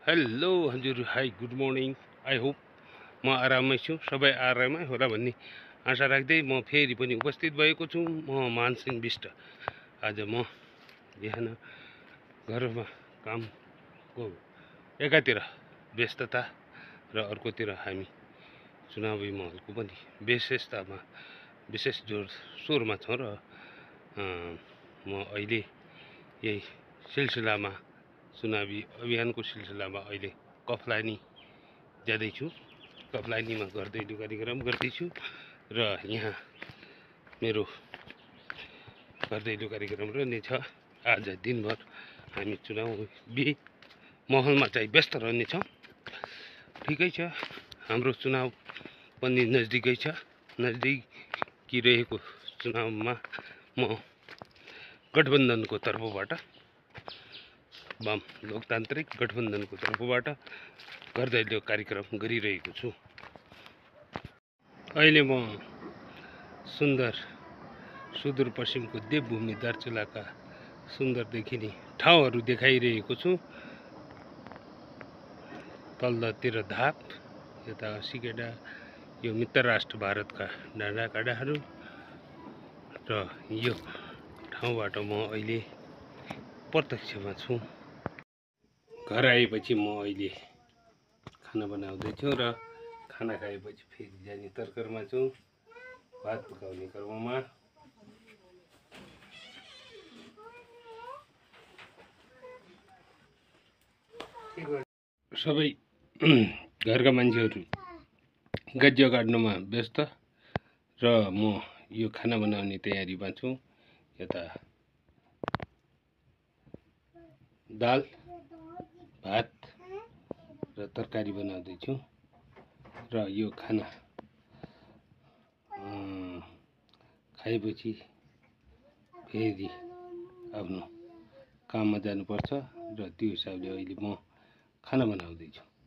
Hello हजुर, hi good morning. I hope म आराममै छु, सबै आरामै होला भन्ने आशा राख्दै म फेरि पनि उपस्थित भएको छु। म मानसिंह बिष्ट। आज म बिहान घरमा कामको एकातिर व्यस्तता र अर्कोतिर हामी चुनावी महलको पनि विशेष जोर-सोरमा छौँ र म अहिले यही सिलसिलामा चुनावी अभियानको सिलसिलामा अहिले कफलानी जाँदैछु। कफलानीमा गर्दैलो कार्यक्रम गर्दैछु र यहाँ मेरो गर्दैलो कार्यक्रम रहनेछ। आज दिनभर हामी चुनावी महलमा चाहिँ व्यस्त रहनेछौँ। ठिकै छ, हाम्रो चुनाव पनि नजदिकै छ। नजदिकी रहेको चुनावमा म गठबन्धनको तर्फबाट, वाम लोकतान्त्रिक गठबन्धनको तर्फबाट गर्दैलो कार्यक्रम गरिरहेको छु। अहिले म सुन्दर सुदूरपश्चिमको देवभूमि दार्चुलाका सुन्दर देखिने ठाउँहरू देखाइरहेको छु। तल्लोतिर धाप, यता सिकेडा, यो मित्र राष्ट्र भारतका डाँडाकाँडाहरू र यो ठाउँबाट म अहिले प्रत्यक्षमा छु। घर आएपछि म अहिले खाना बनाउँदैछु र खाना खाएपछि फेरि जाने तर्करमा छु, भात पकाउने क्रममा। सबै घरका मान्छेहरू गज्य काट्नुमा व्यस्त र म यो खाना बनाउने तयारीमा छु। यता दाल, भात र तरकारी बनाउँदैछु र यो खाना खाएपछि फेरि आफ्नो काममा जानुपर्छ र त्यो हिसाबले अहिले म खाना बनाउँदैछु।